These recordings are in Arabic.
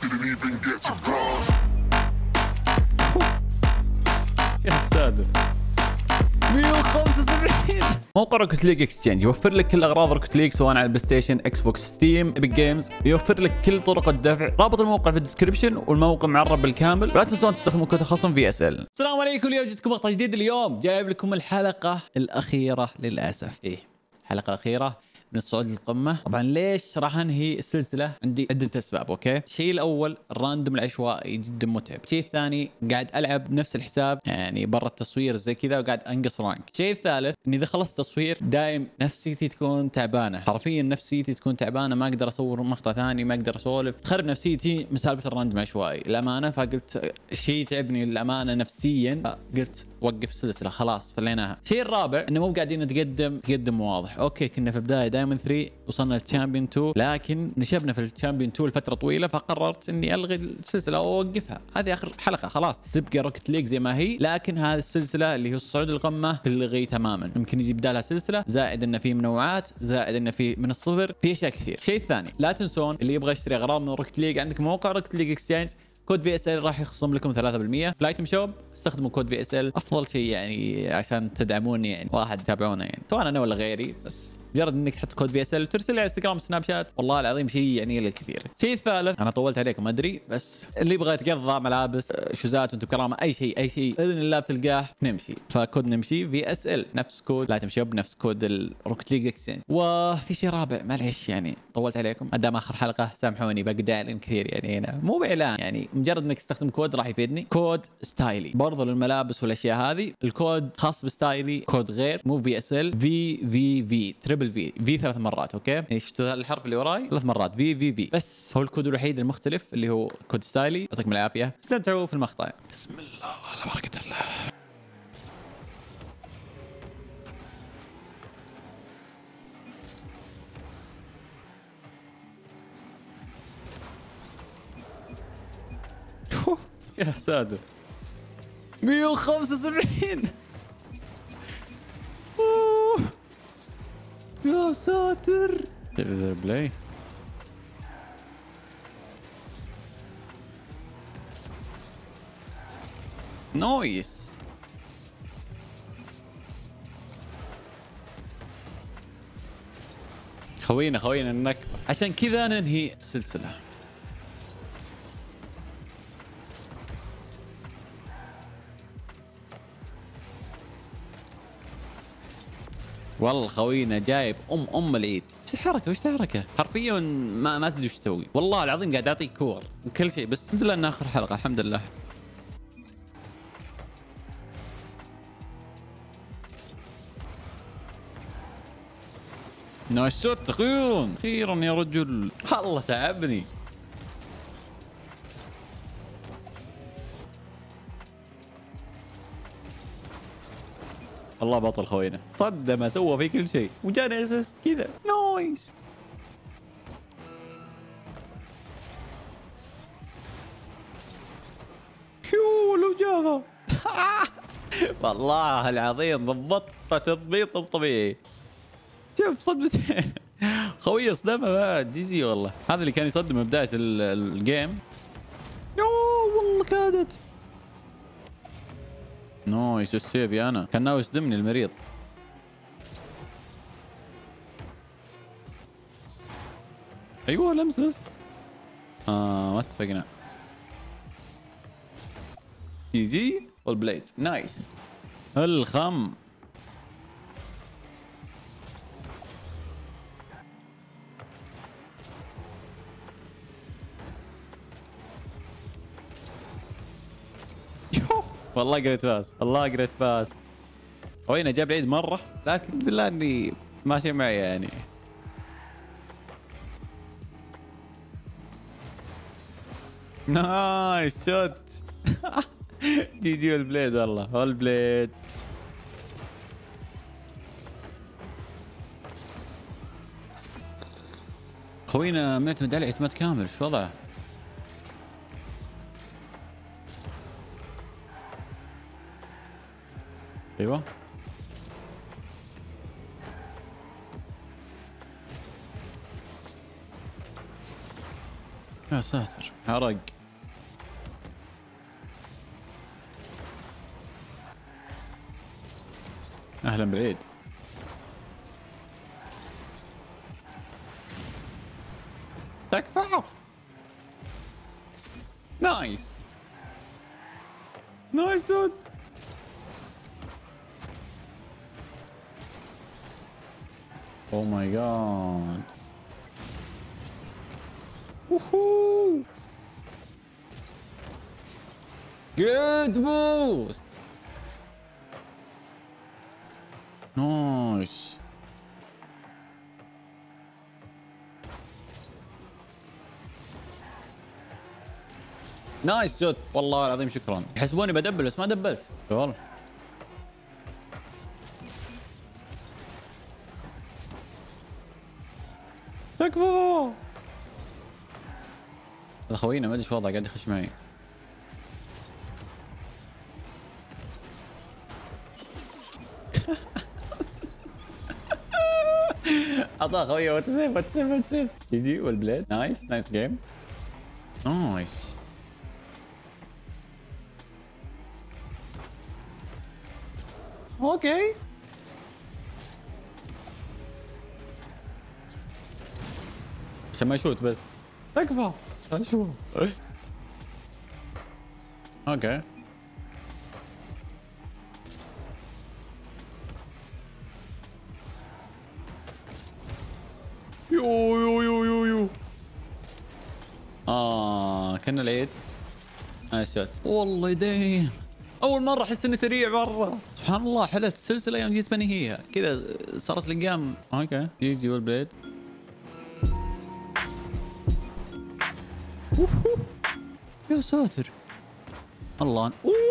يا ساتر. 175. موقع روكت ليج اكسشينج يوفر لك كل اغراض روكت ليج سواء على البلاي ستيشن، اكس بوكس، ستيم، ايبك جيمز. يوفر لك كل طرق الدفع. رابط الموقع في الديسكربشن والموقع معرب بالكامل. لا تنسون تستخدموا كود الخصم VSL. السلام عليكم، اليوم جيتكم مقطع جديد. اليوم جايب لكم الحلقه الاخيره للاسف. حلقه اخيره من الصعود للقمه. طبعا ليش راح انهي السلسله؟ عندي عده اسباب. اوكي، الشيء الاول الراندوم العشوائي جدا متعب. الشيء الثاني قاعد العب بنفس الحساب يعني برا التصوير زي كذا وقاعد انقص رانك. الشيء الثالث اني اذا خلصت تصوير دايم نفسيتي تكون تعبانه، حرفيا نفسيتي تكون تعبانه، ما اقدر اصور مقطع ثاني، ما اقدر اسولف، تخرب نفسيتي من سالفه الراندوم العشوائي الامانه. فقلت شيء تعبني الامانه نفسيا، قلت وقف السلسله خلاص فليناها. الشيء الرابع انه مو قاعدين نتقدم واضح. اوكي كنا في بدايه دايموند 3 وصلنا للتشامبيون 2، لكن نشبنا في التشامبيون 2 لفتره طويله، فقررت اني الغي السلسله واوقفها. هذه اخر حلقه خلاص، تبقى روكت ليج زي ما هي، لكن هذه السلسله اللي هي الصعود للقمه تلغي تماما. يمكن يجي بدالها سلسله، زائد انه في منوعات، زائد انه في من الصفر، في اشياء كثير. الشيء الثاني لا تنسون اللي يبغى يشتري اغراض من روكت ليج، عندك موقع روكت ليج اكسشينج، كود VSL راح يخصم لكم 3%. لايتم شوب استخدموا كود VSL، افضل شيء يعني عشان تدعموني، يعني واحد تتابعونا يعني سواء انا ولا غيري، بس مجرد انك تحط كود VSL وترسل لي على انستغرام سناب شات، والله العظيم شيء يعني للكثير. الشيء الثالث انا طولت عليكم ادري، بس اللي يبغى يتقضى ملابس، شوزات، وانتم بكرامه، اي شيء باذن الله بتلقاه نمشي. فكود نمشي VSL نفس كود لايتم شوب، نفس كود الروكت ليج اكسشينج. وفي شيء رابع معليش يعني طولت عليكم، ما دام اخر حلقه سامحوني، باقي اعلان كثير يعني هنا مو باعلان، يعني مجرد انك تستخدم كود راح يفيدني. كود ستايلي برضو للملابس والاشياء هذه، الكود خاص بستايلي، كود غير مو VSL، في تريبل في 3 مرات. اوكي شفت الحرف اللي وراي 3 مرات في بس هو الكود الوحيد المختلف اللي هو كود ستايلي. يعطيكم العافيه، استمتعوا في المقطع. بسم الله على بركه الله. يا ساتر 175. يا ساتر بلاي. نويس. خوينا النكبة، عشان كذا ننهي السلسلة. والله خوينا جايب ام العيد. وش الحركه حرفيا ما تدري وش تسوي، والله العظيم قاعد اعطيك كور وكل شيء، بس الحمد لله انها اخر حلقه الحمد لله. نايس شوت اخيرا يا رجل، والله تعبني. الله بطل خوينا، صدمه سوى في كل شيء وجاني اساس كذا. نايس. لو جابها. والله العظيم ضبطت تضبيط مو طبيعي. شوف صدمتين. خويه صدمه بعد جيزي والله. هذا اللي كان يصدم بدايه الجيم. والله كادت. نايس السيف يا انا، كان ناوي يصدمني المريض. ايوه لمس بس. ما اتفقنا. جي والبليد نايس. الخم والله قريت باس، الله قريت باس. وين جاب العيد مره، لكن الحمد لله اني ماشي معي يعني. نايس شوت. جي والبليد، والله والبليد. خوينا معتمد عليه اعتماد كامل، ايش وضعه؟ ايوه يا ساتر حرق. اهلا بالعيد. تكفى. نايس نايس دود. اوه ماي جاد. ووهو. جود بوست. نايس. نايس جود والله العظيم شكرا. يحسبوني بدبل بس ما دبلت والله. تكفى. هذا خوينا ما ادري ايش وضعه قاعد يخش معي. اعطاه خويه وات سيف وات سيف وات سيف. يجي والبليد. نايس نايس جيم. نايس. اوكي. عشان ما يشوت بس. تكفى. عشان شو. اوكي. يو يو يو يو يو. كنا العيد. نايس شوت. والله يدين. اول مره احس اني سريع مره. سبحان الله حلت السلسله يوم جيت بنهيها كذا صارت لقام. اوكي يجي والبليد. يا ساتر الله.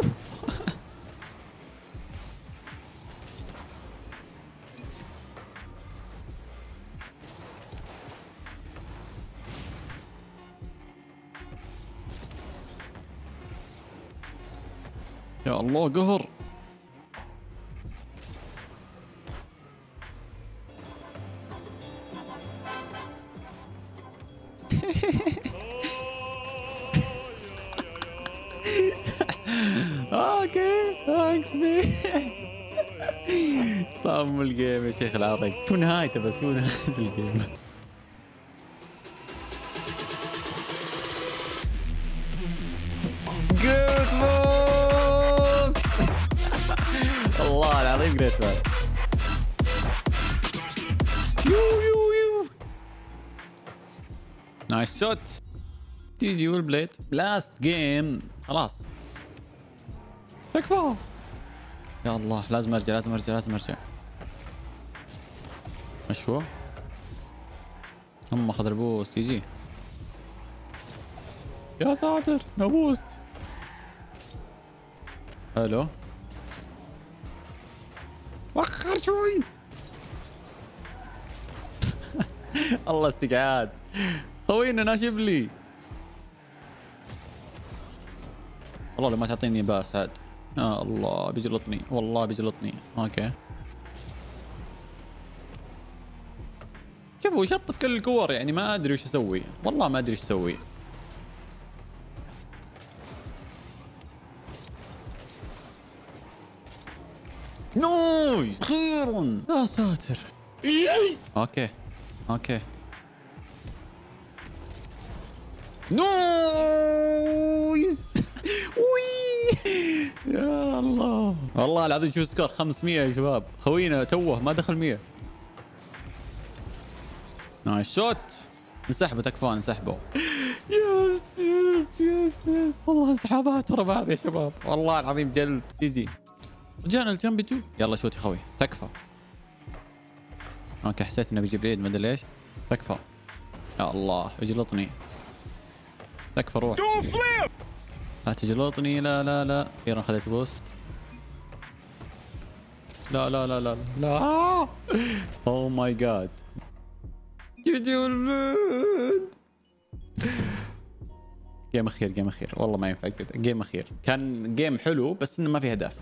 يا الله قهر. اوكي ثانكس مي. طعم الجيم يا شيخ العرق. شو نهايته بس شو نهاية الجيم. جود بوست. والله العظيم جريت مان. يو يو يو. نايس شوت. تيجي والبليد. لاست جيم خلاص. تكفى. يا الله لازم ارجع لازم ارجع لازم ارجع. مشوى. هم اخذ البوست يجي. يا ساتر نو بوست. الو. وخر شوي. الله استقعاد. خوينا ناشف لي. والله لو ما تعطيني باس عاد. يا الله بيجلطني والله بيجلطني. اوكي. شوفوا يشطف كل الكور يعني ما ادري وش اسوي. والله ما ادري وش اسوي. نوي اخيرا. يا ساتر. اوكي اوكي. نويس. وي يا الله والله العظيم. شوف سكور 500 يا شباب. خوينا توه ما دخل 100. نايس شوت. انسحبوا تكفون انسحبوا. يس يس يس يس. والله انسحابات ورا بعض يا شباب. والله العظيم جلد. تيجي رجعنا الجنب 2. يلا شوت يا خوي تكفى. اوكي حسيت انه بيجي بعيد ما ادري ليش. تكفى. يا الله يجلطني. تكفى روح. لا تجلطني. لا لا لا. اخيرا اخذت بوست. لا لا لا لا لا. اوه ماي جاد. جيجي والبلد. جيم اخير جيم اخير. والله ما ينفع كذا. جيم اخير. كان جيم حلو بس انه ما في اهداف.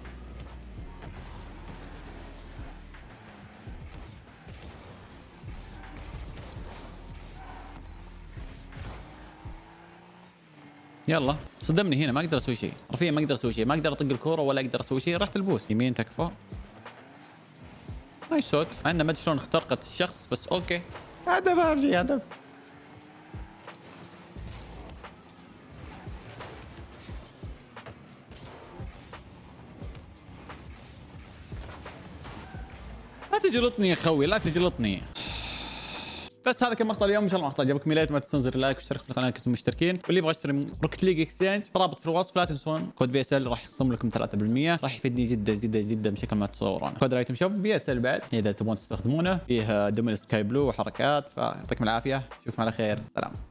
يلا صدمني هنا، ما اقدر اسوي شيء حرفيا، ما اقدر اسوي شيء، ما اقدر اطق الكوره ولا اقدر اسوي شيء. رحت البوس يمين تكفى. نايس شوت، مع انه ما ادري شلون اخترقت الشخص بس اوكي. هدف اهم شيء، هدف. لا تجلطني يا خوي، لا تجلطني. بس هذا كان مقطع اليوم، ان شاء الله مقطع عجبكم. يا ريت ما تنسون زر اللايك واشترك في القناه كنتم مشتركين، واللي يبغى يشتري روكت ليج اكسشينج رابط في الوصف. لا تنسون كود بي اس ال راح يخصم لكم 3%، راح يفيدني جدا جدا جدا بشكل ما تتصورون. كود رايتم شوب بي اس ال بعد اذا تبغون تستخدمونه، فيه دومين سكاي بلو وحركات. فيعطيكم العافيه، اشوفكم على خير، سلام.